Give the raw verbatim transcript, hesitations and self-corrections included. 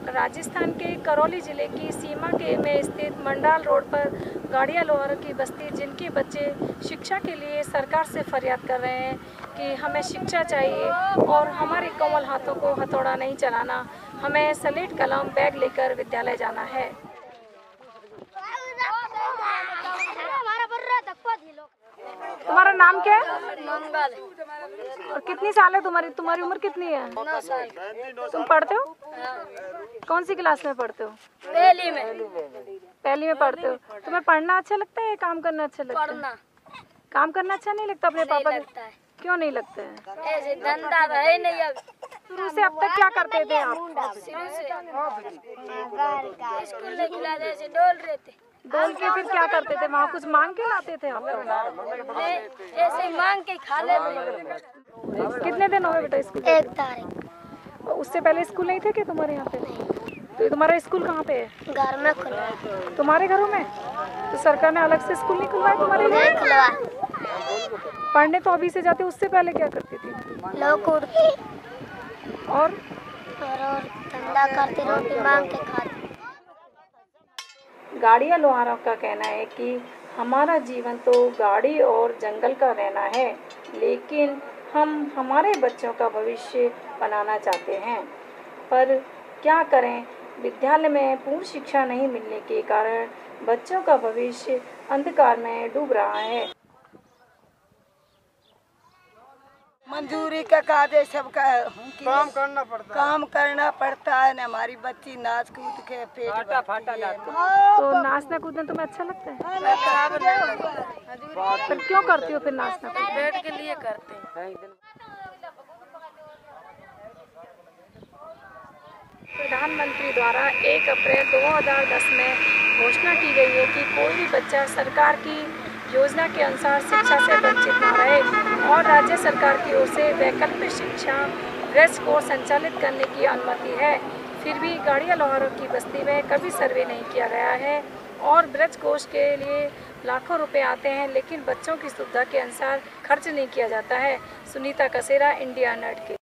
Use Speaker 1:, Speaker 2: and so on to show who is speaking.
Speaker 1: राजस्थान के करौली जिले की सीमा के में स्थित मंडाल रोड पर गाड़िया लोहार की बस्ती, जिनके बच्चे शिक्षा के लिए सरकार से फरियाद कर रहे हैं कि हमें शिक्षा चाहिए और हमारे कोमल हाथों को हथौड़ा नहीं चलाना, हमें स्लेट कलम बैग लेकर विद्यालय जाना है। तुम्हारा नाम क्या है?
Speaker 2: मंगल।
Speaker 1: और कितनी साल है तुम्हारी? तुम्हारी उम्र कितनी है?
Speaker 2: नौ साल।
Speaker 1: तुम पढ़ते हो?
Speaker 2: हाँ।
Speaker 1: कौन सी क्लास में पढ़ते हो?
Speaker 2: पहली में।
Speaker 1: पहली में पढ़ते हो। तुम्हें पढ़ना अच्छा लगता है या काम करना अच्छा लगता है?
Speaker 2: पढ़ना।
Speaker 1: काम करना अच्छा नहीं लगता अपने पापा
Speaker 2: लगता है।
Speaker 1: क्यों नहीं लगता है?
Speaker 2: ऐसे धंधा तो है नहीं अब।
Speaker 1: शुरू से अब तक क्या करते थे आप?
Speaker 2: शुरू से स्कूल नहीं खिलाते, ऐसे डोल रहे थे।
Speaker 1: डोल के फिर क्या करते थे? वहाँ कुछ मांग के लाते थे आप?
Speaker 2: ऐसे मांग के खा लेते।
Speaker 1: कितने दिन हो गए बेटा स्कूल?
Speaker 2: एक तारीख।
Speaker 1: उससे पहले स्कूल नहीं थे क्या तुम्हारे यहाँ पे? तो तुम्हारा स्कूल कहाँ पे है?
Speaker 2: घर में खुला है।
Speaker 1: तुम्हारे घरों में? तो सरकार ने अलग से स्कूल नहीं खुलवाया तुम्हारे लिए?
Speaker 2: नहीं खुलवा।
Speaker 1: पढ़ने तो अभी से जाते, उससे पहले क्या करती थी?
Speaker 2: लोग उड़ती
Speaker 1: और
Speaker 2: और धंधा करते, रोटी मांग के खाते।
Speaker 1: गाड़िया लोहार का कहना है कि हमारा जीवन तो गाड़ी और जंगल का रहना है, लेकिन हम हमारे बच्चों का भविष्य बनाना चाहते हैं, पर क्या करें, विद्यालय में पूर्ण शिक्षा नहीं मिलने के कारण बच्चों का भविष्य अंधकार में डूब रहा है।
Speaker 3: मंजूरी का कागज सबका काम करना पड़ता काम करना पड़ता है ना। हमारी बच्ची नाच कूद के पेट फाटा फाटा
Speaker 1: तो नाचना कूदना तुम्हें अच्छा लगता है? फिर क्यों करती हो फिर नाचना कूदना?
Speaker 2: पेट के लिए करते हैं।
Speaker 1: प्रधानमंत्री द्वारा एक अप्रैल दो हज़ार दस में घोषणा की गई है कि कोई भी बच्चा सरकार की योजना के अनुसार शिक्षा से वंचित न रहे और राज्य सरकार की ओर से वैकल्पिक शिक्षा ब्रज कोर्स संचालित करने की अनुमति है। फिर भी गाड़िया लोहार की बस्ती में कभी सर्वे नहीं किया गया है और ब्रज कोर्स के लिए लाखों रुपए आते हैं, लेकिन बच्चों की सुविधा के अनुसार खर्च नहीं किया जाता है। सुनीता कसेरा, इंडिया अनहर्ड के।